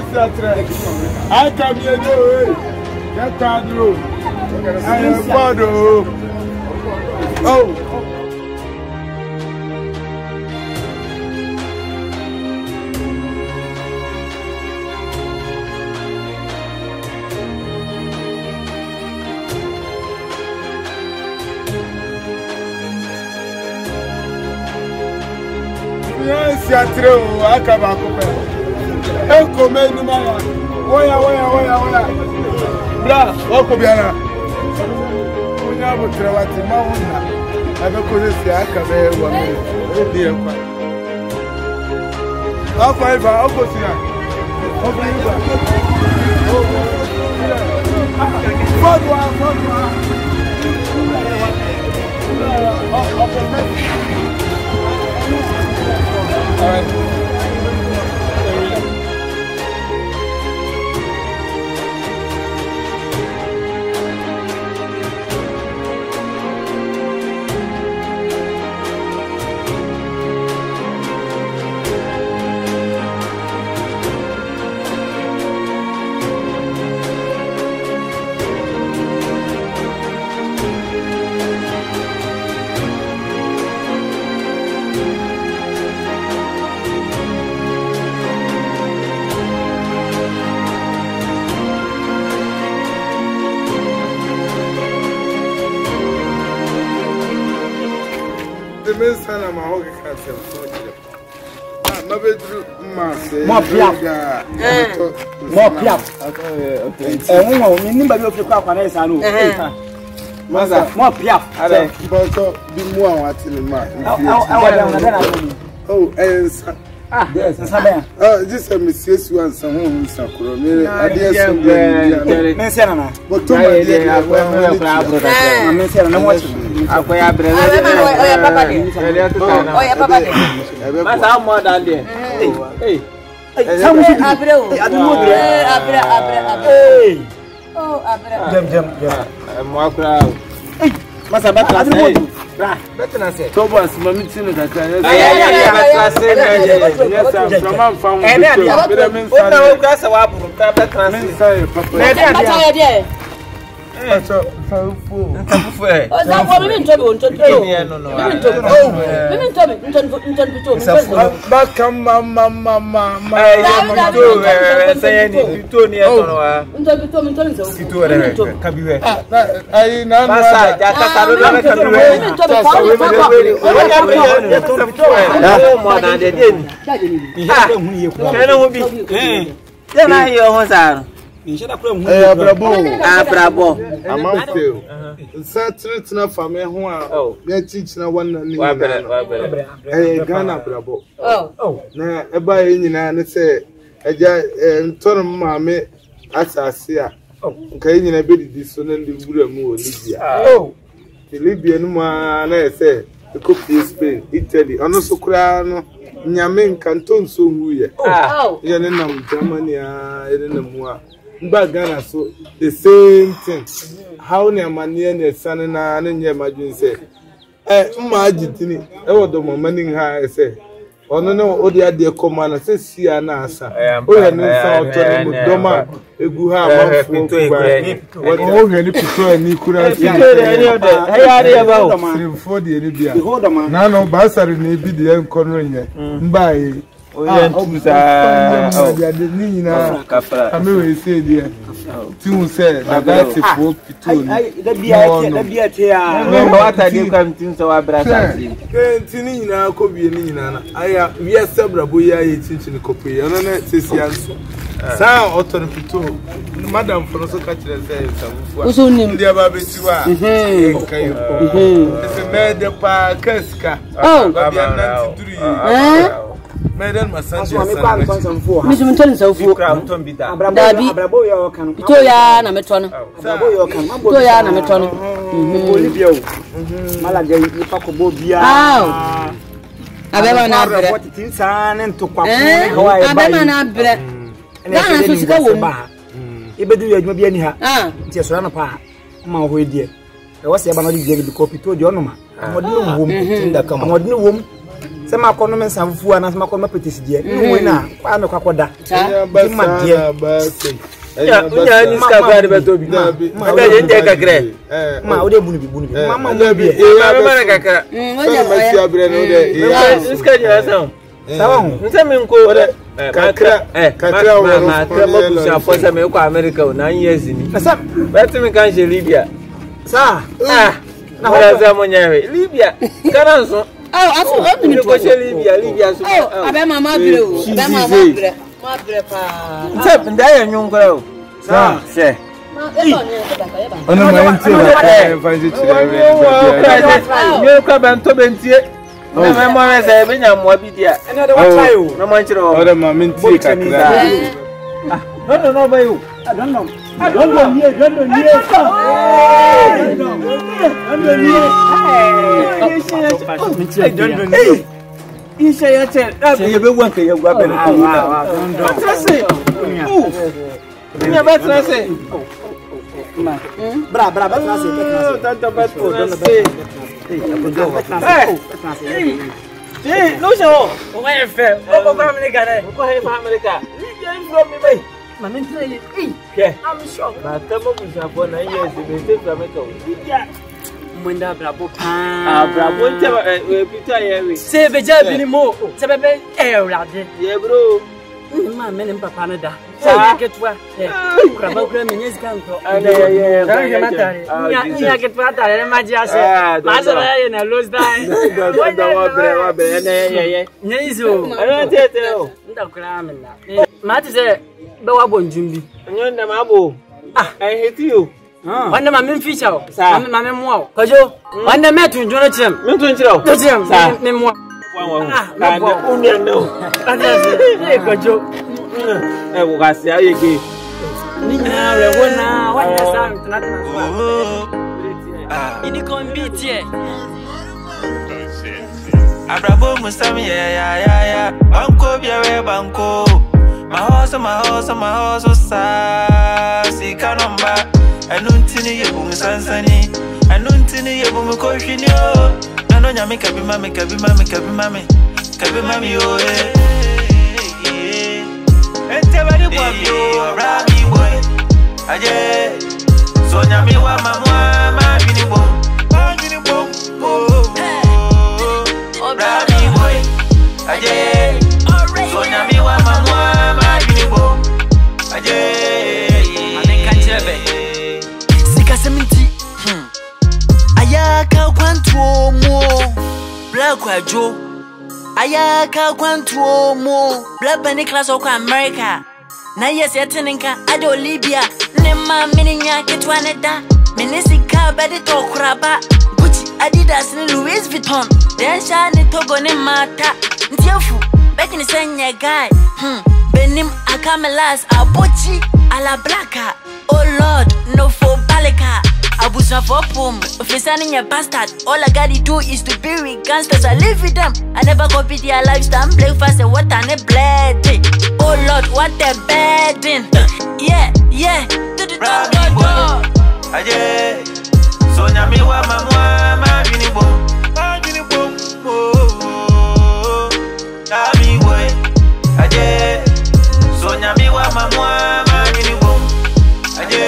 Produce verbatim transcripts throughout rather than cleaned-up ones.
I come here, no. Get out, no. I am father. Oh. Yes, I throw. I come back. Eko me ni mara. Oya oya oya oya. Bra, oko biara. Onya botre wati ma wona. Abe ko se sia aka be wa me. E di e kwa. Oko iba, oko sia. Oko iba. Fodwa, fodwa. Oko me. All right. Sana mahoga kanse msoje. Ah, mabedru mase. Mo piap. Mo piap. Eh, mo mi nimba bi ofre kwa kwa na isa no. Maza, mo piap. Ale, boso bi mu awon ati ni ma. Awa da na na. Oh, eh. Ah, yes, sabe. Ah, this is Missus One Samu Sakuro. Me ade so bi. Me se na na. Boto ma de akwa akwa abro da. Me se na na mo chi. Akwa abro. Oya papa de. Oya papa de. Masa mo da de. Hey. Hey. Samu chi abro. Adu bre. Abro abro abro. Hey. Oh, abro. Jam jam jam. Mo akra. Hey. Masa batra se. Bra, better say. Thomas, mami tinu da kan. Ay ay ay, better say. Yes, I'm from am found. Eh, na dia. O na o grasa wa buru, ka better say. Say papa. Na dia dia. Eh, so so Ntafufu eh. O za kwa mimi ntobi o ntobi. Ni no no. Mimi ntobi. Oh, mimi ntobi, ntobi ntobi to. ba kam mama mama mama. Ay, to eh say ni to ni e to no wa. Ntobi to, ntobi to. To re ka bi we. Ay na na. Masa ja ka ta do na ka bi we. Mimi ntobi fa ni fa kwa. O ya bi to to eh. O mo na de de ni. Ha, ke na ho bi. Eh. Ya na yo ho sa. Eh, bravo. Ah, bravo. Amamfeo. Nsa treat na fame ho a. Me teach na wannan ni. Wa bere, wa bere. Eh, Ghana bravo. Oh. Na eba yi nyina ne se eja ntorum maame asase a. Nka yi nyina bedidi so na ndi wura mu o Libya. Oh. Libya no ma na ese ekopie Spain, Italy. Ono so kura no nyame nkanto nso huye. Oh. Ye ne nam Germany a, ye ne nam a. Mba Ghana so the same thing. How ne amane ne sane na ne nye madwin se. Eh mma agitini e wodo mamanin ha se. Ono ne odi ade koma na se sia na asa. O ye ne sa oto mu doma egu ha amanfo ku. O he ni pito ni kura si. Hey ari aba o. Three de ni bia. Na no basari na ebi de enkono nye. Mba yi. Oya ntusa. Ya de ni nyina. Ame we say dia. Ti un say na that fo pito ni. Ai da biya te da biya te ya. No wata de kwam tin so wa brasa si. Ke ti ni nyina ko bi ni nyina na. Aya wi asabra bo ya ye chinchin ko pe. Ono na sesi anso. Sa oton pito. Madam for so ka kire say sabufu. Uso nim. Ndi aba betiwa. Eh kai. Eh. Ese me de pa kaska. Oh. Ba bia ninety three. Eh? Medan masanje So me kwa nkonsom fo ha. Misi mtoni saufo. Dabi. Abrabo yo kan. Ito ya na metono. Abrabo yo kan. Ito ya na metono. Mhm. Olivia o. Malaga ipa ko bo bia. Ah. Abema na bre. What tin san ento kwa ko Eh? Abema na bre. Ghana so sika wo mu. Ibedu ya adwuma bia ni ha. Ah. Nti so na pa. Ma ho edie. E wose eba no di bi ko pito di onoma. Amode no wom. Tinda kama. Amode no wom. se ma kono men sanfu ana se ma kono petisi die no we na kwa me kwakoda ma dia ba se ya unya ni ska ba de beto bi ma be je nje kakre ma o de bunu bi bunu bi mama mo bi e ya be kakra mm o ja ma si abre no de ya ska nya sa sawa hu nse me nko kakra kakra wa ma kakra mo bu sa for se me ko America o nine years ni sa beto me kan je Libya sa ah na ho za mo nyawe Libya kana nso oh aso o ni ko je Libya Libya so oh abe mama bre o abe mama bre ma bre pa nse nda ya nyun ko o sa se ono ma nti la fa nti chire yo ka ban to bentie na me mo me se be nya mo bi dia ene de wa try o na mo nchiro ore ma nti kakra ah no no no bayo I don't know I don't know nie don't know nie I don't know nie Isha ya che ye be wan ka ye gwa be na trase oh nya ba trase bra bra ba trase ba trase tanto ba trase eh eh no show o wa fe o ko ba America ne ko he fa America Libya from me bay ma men try eh ke I'm sure ba ta mo bu sa for nine years be se from America Libya mwenda brabo pa ah brabo nte we Peter yewe se be ja bi ni mo se be be e urade ye bro ma me ni papa na da se be ketwa eh kura ba kura me nyezi kan ko ana ye ye da ye matare nya nya ketwa ta le ma ji ase ma se ba ye na lose die da wa bre wa bre na ye ye nyezi o ana tete o nda kura me na ma ti se be wa bonjumbi nyonda mabo ah I hate you wanda ma min feature ma ma min muwa kojo wanda me tun jona chim min tun chiro to chim min muwa ah na unya no anda se e kojo e wo ga si aye ge ni na re wona wanda sa tuna tuna so ini kon beat ye abrabo musami ya ya ya ya banko biawe banko mahoso mahoso mahoso sa si kanomba anuntini yebu musansani anuntini yebu mukoshini o nano nyame kabi mame kabi mame kabi mame kabi mame o eh ente bari kwabyo rabi boy aje so nyame wa mamwa ma bini bo ma bini bo oh rabi boy aje so nyame wa mamwa ma bini bo aje ameka chebe seventy hmm ayaka kwantuo mo bla kwajo ayaka kwantuo mo bla bani class of America na yes yeteninka ado Libya ne ma mininya ketwane da minisika bade to kuraba Gucci Adidas ni Louis Vuitton den sha ni Togo ni mata ntiefu beki ni senye guy hmm benim akamelas abochi ala blaka oh Lord no for balika abusa for pum ofisani your bastard all I gotta do is to be with gangsters I live with them I never copy their lifestyle breakfast and what and a bled oh Lord what a burden yeah yeah do do do do aje so nyami wa mamwa ma bini bo ma bini bo oh ami boy aje so nyami wa mamwa ma bini bo aje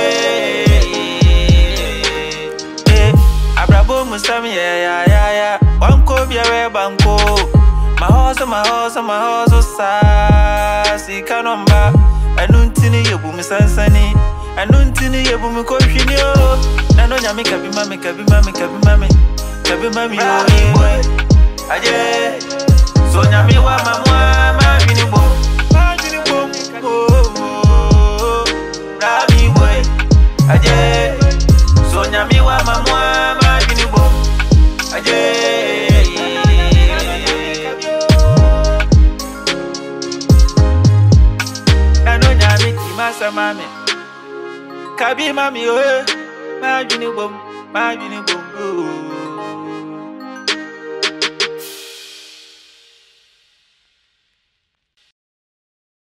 eh abrabo musami ya ya ya ya banko biawe banko mahoso mahoso mahoso sa si kanomba anuntini yebu musansani anuntini yebu mukoshini o nano nyame kabi mame kabi mame kabi mame kabi mame o aje so nyame wa mamwa ma bini bo ma bini bo oh rabi boy aje so nyame wa mamwa ma bini bo aje nano nyame ki masa mame kabi mami oh ma bini bom ma bini bom oh